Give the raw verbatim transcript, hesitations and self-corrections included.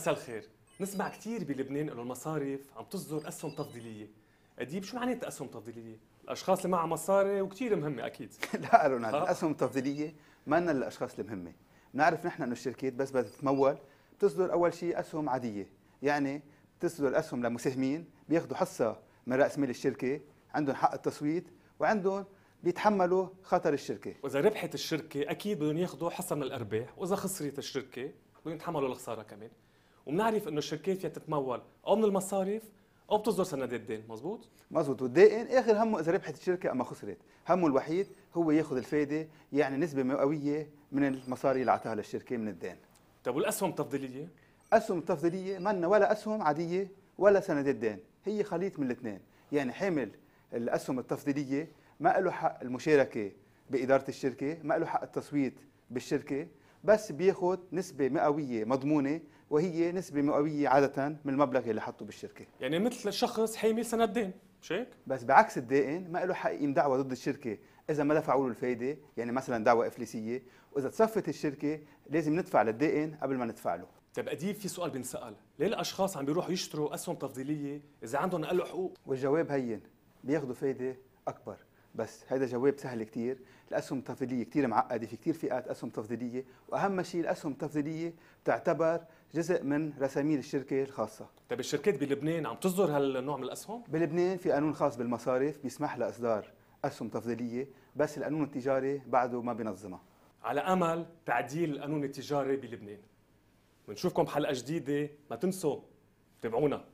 مساء الخير. نسمع كثير بلبنان انه المصارف عم تصدر اسهم تفضيليه. اديب شو معناتها اسهم تفضيليه؟ الاشخاص اللي معها مصاري وكثير مهمه اكيد. لا رونالد، الاسهم التفضيليه ما لنا للاشخاص المهمه. بنعرف نحن انه الشركات بس بدها تتمول بتصدر اول شيء اسهم عاديه، يعني بتصدر اسهم لمساهمين بياخذوا حصه من راس مال الشركه، عندهم حق التصويت وعندهم بيتحملوا خطر الشركه. واذا ربحت الشركه اكيد بدهم ياخذوا حصه من الارباح، واذا خسرت الشركه بدهم يتحملوا الخساره كمان. وبنعرف انه الشركات فيها تتمول او من المصارف او بتصدر سندات دين، مزبوط؟ مزبوط، والدائن اخر همه اذا ربحت الشركه اما خسرت، همه الوحيد هو ياخذ الفائده، يعني نسبه مئويه من المصاري اللي اعطاها للشركه من الدين. طيب والاسهم التفضيليه؟ اسهم التفضيليه ما لنا ولا اسهم عاديه ولا سندات دين، هي خليط من الاثنين، يعني حامل الاسهم التفضيليه ما له حق المشاركه باداره الشركه، ما له حق التصويت بالشركه، بس بياخذ نسبه مئويه مضمونه، وهي نسبه مئويه عاده من المبلغ اللي حطه بالشركه. يعني مثل شخص حامل سند دين، مش هيك؟ بس بعكس الدائن ما له حق يقيم دعوى ضد الشركه اذا ما دفعوا له الفائده، يعني مثلا دعوى افلاسيه، واذا تصفت الشركه لازم ندفع للدائن قبل ما ندفع له. طيب اديب في سؤال بنسال، ليه الاشخاص عم بيروحوا يشتروا اسهم تفضيليه اذا عندهم اقل حقوق؟ والجواب هين، بياخذوا فائده اكبر، بس هذا جواب سهل كثير. الاسهم التفضيليه كثير معقده، في كثير فئات اسهم تفضيليه، واهم شيء الاسهم التفضيليه تعتبر جزء من رساميل الشركه الخاصه. طيب الشركات بلبنان عم تصدر هالنوع من الاسهم؟ بلبنان في قانون خاص بالمصارف بيسمح لاصدار اسهم تفضيليه، بس القانون التجاري بعده ما بينظمها. على امل تعديل القانون التجاري بلبنان. بنشوفكم بحلقه جديده، ما تنسوا تابعونا.